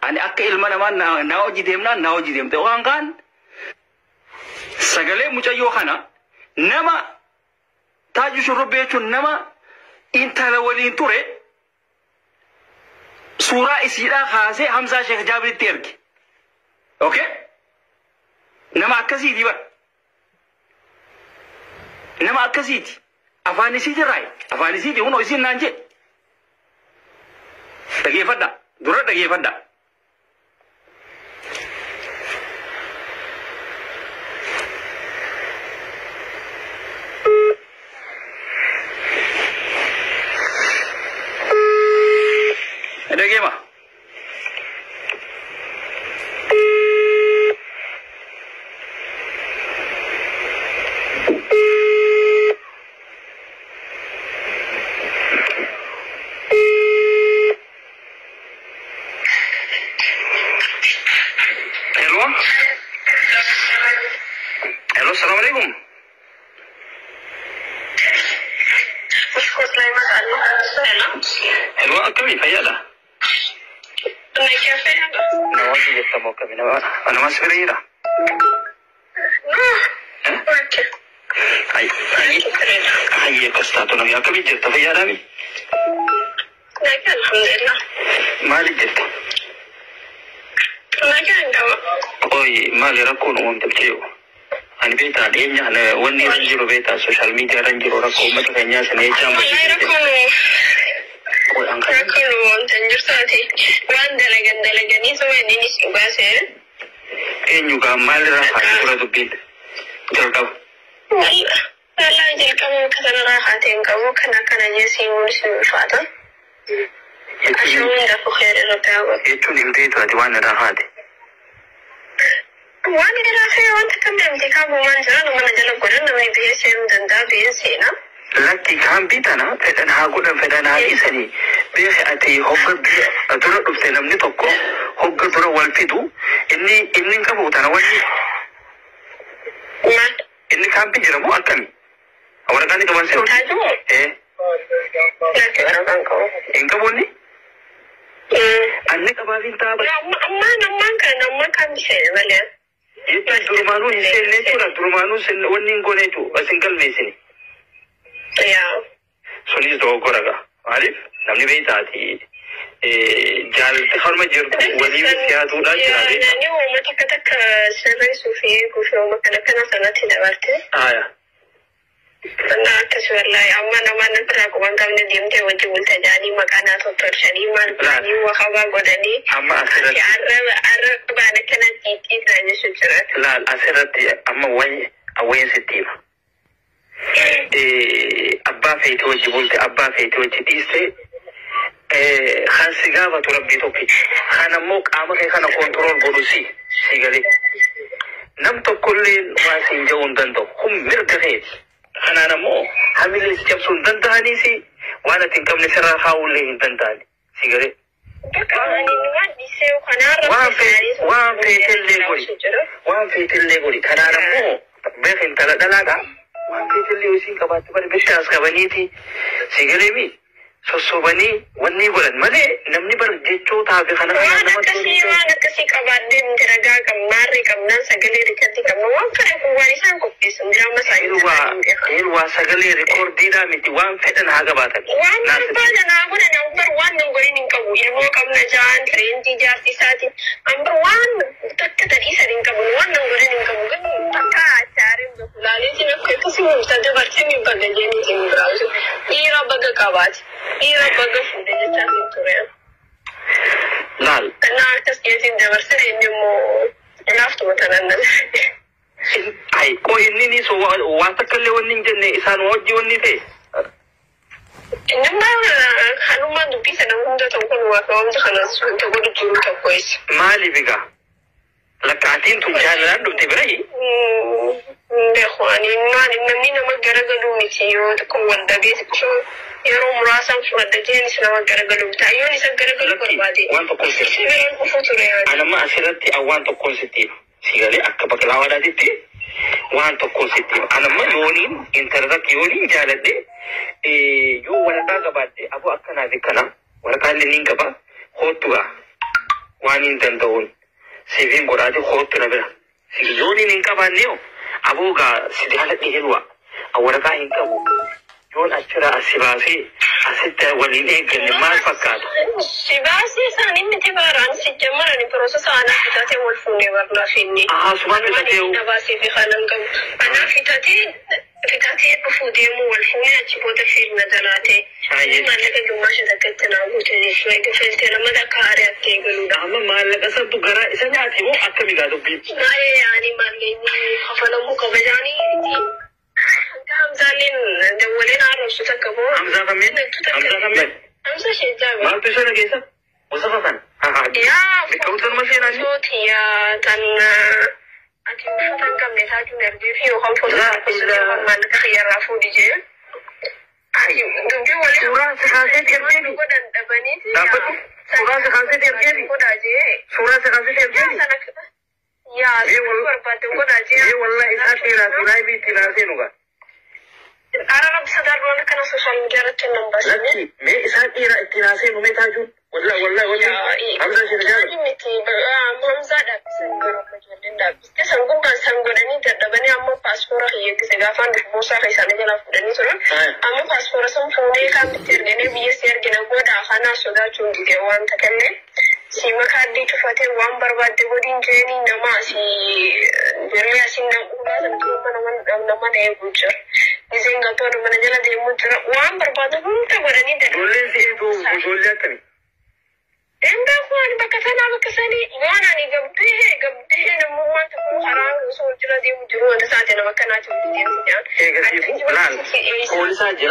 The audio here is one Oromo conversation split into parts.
ani akka ilma namaa na hojii deemnaan na hojii deemte waan kaan sagalee mucayyoo kana nama taaju shurrubbee jechuun nama intala waliin ture suuraa isiidhaa kaasee Hamzaa Sheekh Jaabiritti erge. Okay? Nama akkasiiti bara. Nama akkasiiti. Afaan isiiti raay. Afaan isiiti hunoo isiin naan jee. Dhageeffadha. Dura dhageeffadha. Dhageema. Hello, assalamu alaikum. Hello, akami fayada. No, sí, estamos caminando. Ana más freira. Ay, costato, no había capito, esta fayada mi. Mali jetta. Oy, mali rakun on tabteo. Ani beta denya na wani ranjiro beta social media ranjiro rakko mata kanya sane chamba. Oy angka. Rakun tanjur sate. Wan dalagan ni semua ini suka saya. Juga mali rafa pura dubin. Jalkau. Wallahi jalkau kasana rafa tengkau kana nyesimun suatu. Ashamu ndapo khair rotawa. Itu nimte tu adwan rafa de. Wani da lafiya wanda kan da muke kawo manjara da mana jalan gudun da mai biye sai mun da biye sai na laki kan bita na fadan ha gudun fadan ha isa ne biye sai ati hobba biye adura dufte namni tokko hobba dura wal fidu inni ka buta na wani inni kan bi jira mu akami awara kan ka man sai laki ara kan ko in ka bonni anni ka ba vinta ba amma nan kan sai bale itu durmanu isenne cura durmanu sen wonni ngonetu asingal mesini ya sonis do goraga arif namni beitati jalti kharma jirtu wali siyadu da jirade ni wo matakataka sirri sufi ku fi makana sanati da warte aya ana taswallahi amma na man tara ko bangam ne dimte waje multa jani makana to torshani man ni wa hawa godani amma asirati arab ba na kana titi tani sujrat la asirati amma wai awai sitima abba feito waje multa abba feito waje diste khansiga ba to rabbi to ki khana mo kama kai kana control bodusi sigare nam to kullin wasin jawun dando hum mirgane أنا نمو حمل الجبسون دنداني سي وأنا تنكم نسرها حاولين دنداني سيجري. وان في تلقولي كنا نمو بخن تلا دلادا وان في تلقولي سين كبات بر بشاس كبنيتي سيجري مي سوسوبني وني ولد ملي نمني بر جيتشو تابي خنا وانا كسي كبات دم ترجع كم ماري كم ناس سجلي ركتي كم وان كره كواريسان كوبيس درama إلوا سجلي ريكورد دينا متي وان فتن هذا باتك وان بعد أنا أقول أنا أمبر وان نقولين إنكم إلوا كم نجان ترين تجار تساتي أمبر وان تكتري سرين كم وان نقولين إنكم كم تكا عارف بقولاني تنا كيف مستعد برتمي بدجني تيم براوس إيرا بقى كابات إيرا بقى فودي جتامي توريا لا أنا أتسيتين دبرسة إنمو نافت مثلاً أي كوي إني سو واتكلم ونجني إنسان وجي ونيته إنما خلوا ما دوبي سنة مدة تقول وافهم خلاص تقول تقول كويس مالي بقى لكاتين تجعل لندو تبري بإخواني نمني نما جرجلو متيو تكون ودبي شو يروم راسم شو ودجين سنما جرجلو بتاعيوني سجرجلو كربادي وان تكون ستيف أنا ما أسرتي أوان تكون ستيف سيغالي أكبر كلاوة دي وان تكون ستيف أنا ما يونين إنترزاك يونين جالدي يو ولا تاغبادي أبو أكنا ذكنا ولا كان لنين كبا خوتوا وانين تندون سيفين قراتي خوت نبرة سيجوني نكبان نيو أبوغا سيدالك نهلوا أورقا إنكبو يون أشرا السباسي أسيتا وليني قل ما فكات سباسي ساني متباران سيجمع أني بروسس أنا فتاتي والفوني ورنا فيني سبحان فتاتيو نباسي في خاننكم أنا فتاتي أفوديمو والفوني أجيبوتا في المدلاتي ما لك جماشة تكتنا وتني شوي كفلت لما دكاري أكيغلو أما ما لك أسد تقرأ إسانياتي مو أكمي قادو بيت ما يعني ما ليني خفلمو كبجاني همزالين دولين عرسو تكبو همزة كمين همزة شجاوي ما تشانا كيسا وصفة يا بكوتن مشينا صوتي يا تن أكيد فتن كم نتاجو نرجع فيه وهم فتن ما نتخير رافو ديجي أيوة دبي ولا سورة سخاسة ترجمي بدن دبني دابت سورة سخاسة ترجمي سورة سخاسة ترجمي يا ये वल्ला इसा तेरा सुनाई भी तेरा से होगा أنا بصدر ولا كنا سوشيال ميديا رتنا بس لكن मैं इसा तेरा से नुमे ताजू वल्ला हमजा शिरजाल miti hamza da bisan garo majallin da biske sangun ban sangudani da dabani amma passport ya kise gafan da musa kai sanin jana fudani so amma passport sun funde kan bitir ne biye siyar gina goda hana su da tun dige wan takalle si makadi tufate wan barbade godin jeni na ma si jere asin da ula da kuma na mana ya gujar dizin ga to da mana jala da mu jira wan barbade kun ta godani da dole sai to dole ta ne Enda kuan bakasana bakasani wana ni gabte na mumma ta ko haram so jira di mujuru anda sa jana bakana tu di ya gasi plan ko sa jira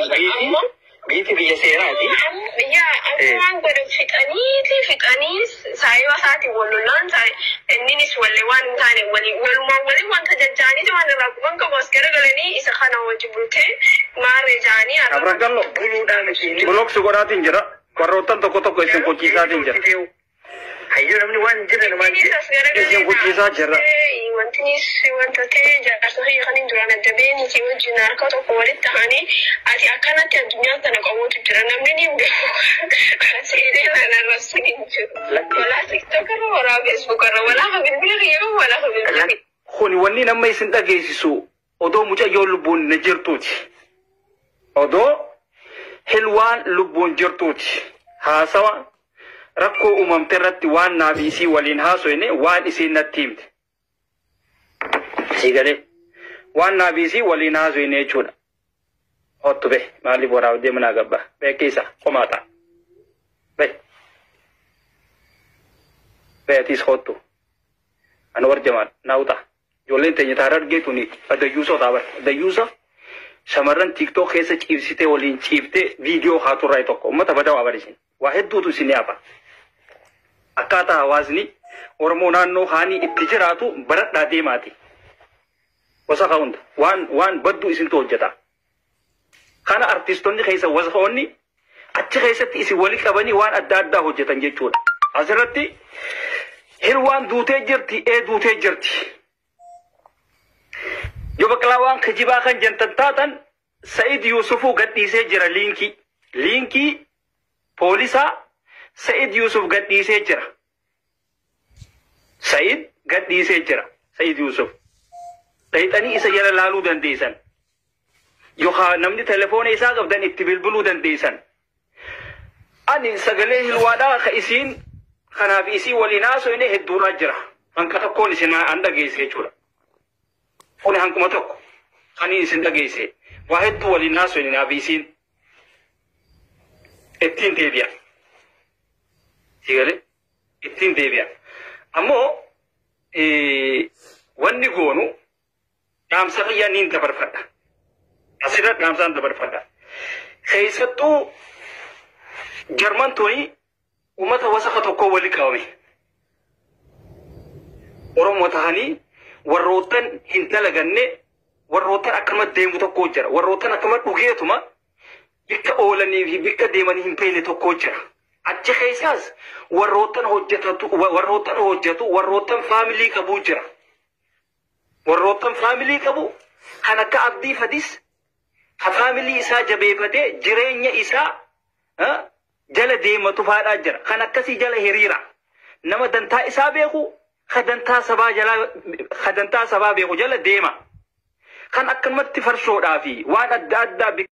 biti biya sera di ya awan godo fitani sai wasati wolulan sai ennis walle wan tane wali wan ta jajjani to wan rakuban ka baskare galani isa khana wajibute mare jani abra gallo bulu da ni blok sugoratin jira Warrotan toko-toko isin kucisa din jira. Hayo namni wan jira naman isin kucisa jira. Wanta te jaarsa hayya kanin durana dabeni ki wajina ka to ko walitta hani ati akana ta dunya ta na ko jira namni ni be asire na rasulin ju wala tiktok wala facebook wala ha bilbil yo wala ha bilbil khoni wanni nan mai sun dage shi so odo mu ja yo lubun na jirtoti odo hilwan lubun jirtoti hasawa rakko umamterratti waan nabisi walin hasoine waan isin natimte sigale waan nabisi walin hasoine chuna hotbe mali bora de mana gabba be kisa komata be tis hotu anwar jamal nauta jolen te nyatarar getuni ada yuso tabar da yuso shamaran tiktok khesa chibsite walin chibte video khaturai tokko mata bada wabarisin واحد دوتو سنيابا أكاتا هوازني ورمونانو خاني اتجراتو برد دادي ماتي وسخاوند وان بدو اسن توجتا خانا ارتستوني خيسا وسخوني أتش خيسا تيسي ولي كباني وان أدادا هجتا نجيشون أزرتي هلوان دوتي جرتي دوتي جرتي جو بكلاوان خجيبا خان جنتن تاتن سيد يوسفو قد نيسي جرا لينكي Polisa Said Yusuf gadhiisee jira. Said gadhiisee jira. Said Yusuf. Dhayxanii isa jala laaluu dandeessan. Yookaan namni telefoona isaa qabdan itti bilbiluu dandeessan. Ani sagalee hilwaadhaa ka isiin kanaaf isii waliin haasofne hedduuraa jira. Hanqa tokkoon isin an dhageesse jechuudha. Kuni hankuma tokko kan isin dhageesse. Waa hedduu waliin haasofne naaf isiin. Ittiin deebi'a. Sigale ittiin deebi'a. Ammoo wanni goonu dhaamsa xiyyaa niin dabarfadha. Asirra dhaamsaan dabarfadha. Keessattuu Jarmantooni uummata wasaqa tokko wali qabame. Oromoo tahanii warroottan hin dalaganne warroottan akkama deemu tokko jira. Warroottan akkama dhugeetuma bikka oolanii fi bikka deemanii hin beekne tokko jira. Achi keessaas warroottan hojjetu warroottan faamilii qabu jira. Warroottan faamilii qabu kan akka abdii fadis ha faamilii isaa jabeeffatee jireenya isaa jala deematu faadhaa jira. Kan akkasii jala hiriira. nama dantaa isaa beeku خدنتا سبا بيقو جل ديما كان أكملت فرشو دافي وأنا أدى